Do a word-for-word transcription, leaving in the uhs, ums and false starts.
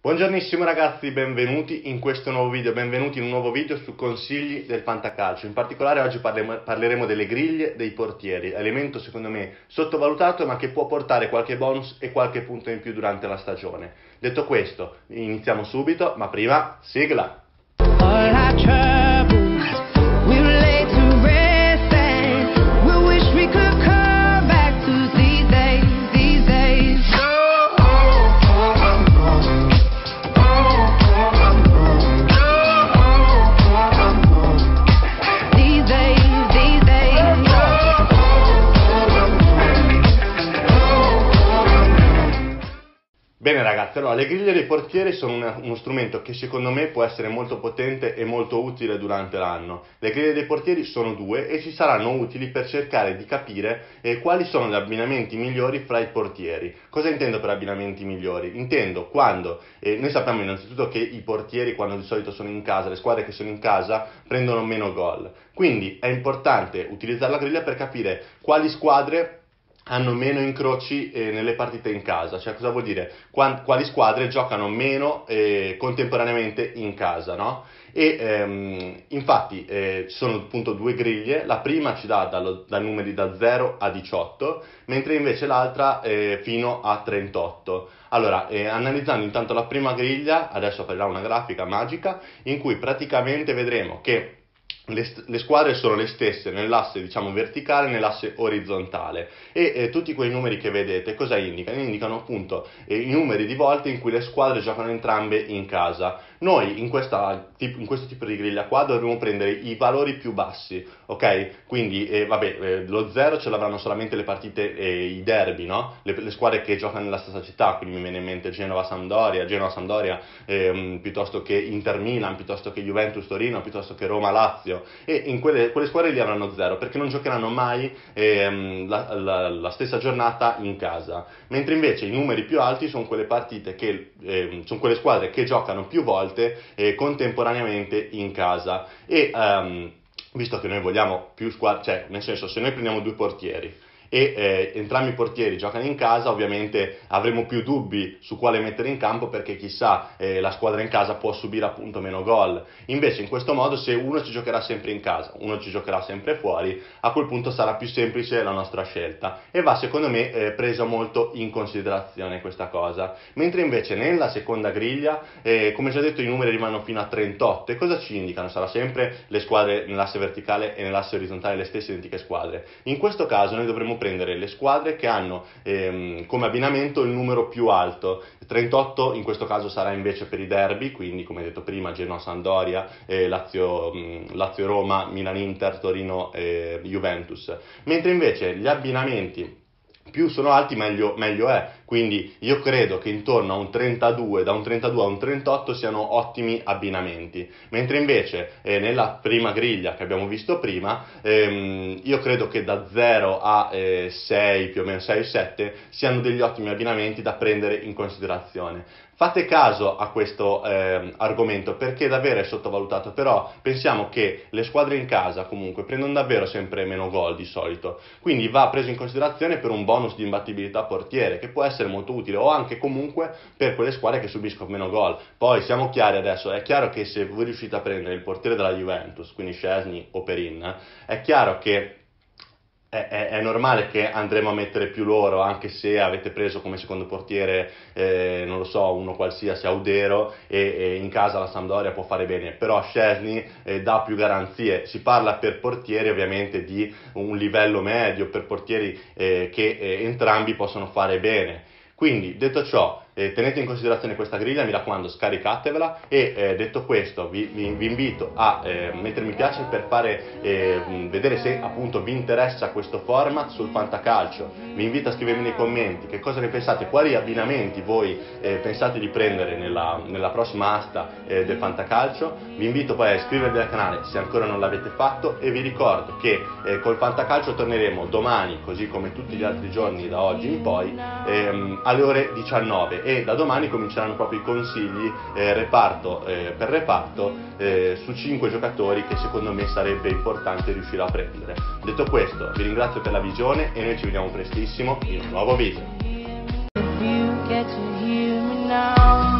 Buongiornissimo ragazzi, benvenuti in questo nuovo video, benvenuti in un nuovo video su consigli del fantacalcio. In particolare oggi parleremo, parleremo delle griglie dei portieri, elemento secondo me sottovalutato ma che può portare qualche bonus e qualche punto in più durante la stagione. Detto questo, iniziamo subito, ma prima sigla! Bene ragazzi, allora le griglie dei portieri sono una, uno strumento che secondo me può essere molto potente e molto utile durante l'anno. Le griglie dei portieri sono due e ci saranno utili per cercare di capire eh, quali sono gli abbinamenti migliori fra i portieri. Cosa intendo per abbinamenti migliori? Intendo quando, eh, noi sappiamo innanzitutto che i portieri quando di solito sono in casa, le squadre che sono in casa prendono meno gol. Quindi è importante utilizzare la griglia per capire quali squadre hanno meno incroci eh, nelle partite in casa, cioè cosa vuol dire? Quant- quali squadre giocano meno eh, contemporaneamente in casa, no? E ehm, infatti eh, ci sono appunto due griglie, la prima ci dà dallo, dai numeri da zero a diciotto, mentre invece l'altra eh, fino a trentotto. Allora, eh, analizzando intanto la prima griglia, adesso aprirà una grafica magica in cui praticamente vedremo che Le, le squadre sono le stesse nell'asse diciamo verticale e nell'asse orizzontale e eh, tutti quei numeri che vedete cosa indicano? Indicano appunto eh, i numeri di volte in cui le squadre giocano entrambe in casa. Noi in, questa, in questo tipo di griglia qua dovremo prendere i valori più bassi, ok? Quindi eh, vabbè, eh, lo zero ce l'avranno solamente le partite, eh, i derby, no? Le, le squadre che giocano nella stessa città, quindi mi viene in mente Genova-Sampdoria, Genoa-Sampdoria, eh, piuttosto che Inter-Milan, piuttosto che Juventus-Torino, piuttosto che Roma-Lazio. E in quelle, quelle squadre lì avranno zero perché non giocheranno mai ehm, la, la, la stessa giornata in casa, mentre invece i numeri più alti sono quelle partite che ehm, sono quelle squadre che giocano più volte eh, contemporaneamente in casa e ehm, visto che noi vogliamo più squadre, cioè nel senso se noi prendiamo due portieri e eh, entrambi i portieri giocano in casa, ovviamente avremo più dubbi su quale mettere in campo perché chissà eh, la squadra in casa può subire appunto meno gol. Invece in questo modo se uno ci giocherà sempre in casa, uno ci giocherà sempre fuori, a quel punto sarà più semplice la nostra scelta e va secondo me eh, presa molto in considerazione questa cosa. Mentre invece nella seconda griglia, eh, come già detto, i numeri rimangono fino a trentotto e cosa ci indicano? Sarà sempre le squadre nell'asse verticale e nell'asse orizzontale le stesse identiche squadre. In questo caso noi dovremo prendere le squadre che hanno ehm, come abbinamento il numero più alto. trentotto in questo caso sarà invece per i derby, quindi come detto prima Genoa-Sampdoria, eh, Lazio, mh, Lazio-Roma, Milan-Inter, Torino-Juventus, eh, mentre invece gli abbinamenti più sono alti meglio, meglio è, quindi io credo che intorno a un trentadue, da un trentadue a un trentotto siano ottimi abbinamenti, mentre invece eh, nella prima griglia che abbiamo visto prima ehm, io credo che da zero a eh, sei, più o meno sei sette siano degli ottimi abbinamenti da prendere in considerazione. Fate caso a questo eh, argomento perché davvero è sottovalutato, però pensiamo che le squadre in casa comunque prendono davvero sempre meno gol di solito, quindi va preso in considerazione per un bonus di imbattibilità portiere che può essere molto utile o anche comunque per quelle squadre che subiscono meno gol. Poi siamo chiari adesso, è chiaro che se voi riuscite a prendere il portiere della Juventus, quindi Szczesny o Perin, è chiaro che È, è, è normale che andremo a mettere più loro, anche se avete preso come secondo portiere, eh, non lo so, uno qualsiasi, Audero, e, e in casa la Sampdoria può fare bene, però Szczesny eh, dà più garanzie. Si parla per portieri ovviamente di un livello medio, per portieri eh, che eh, entrambi possono fare bene. Quindi, detto ciò, eh, tenete in considerazione questa griglia, mi raccomando scaricatevela e eh, detto questo vi, vi, vi invito a eh, mettere mi piace per fare eh, vedere se appunto vi interessa questo format sul fantacalcio. Vi invito a scrivermi nei commenti che cosa ne pensate, quali abbinamenti voi eh, pensate di prendere nella, nella prossima asta eh, del fantacalcio. Vi invito poi a iscrivervi al canale se ancora non l'avete fatto e vi ricordo che eh, col fantacalcio torneremo domani, così come tutti gli altri giorni da oggi in poi, ehm, alle ore diciannove e da domani cominceranno proprio i consigli eh, reparto eh, per reparto eh, su cinque giocatori che secondo me sarebbe importante riuscire a prendere. Detto questo, vi ringrazio per la visione e noi ci vediamo prestissimo in un nuovo video.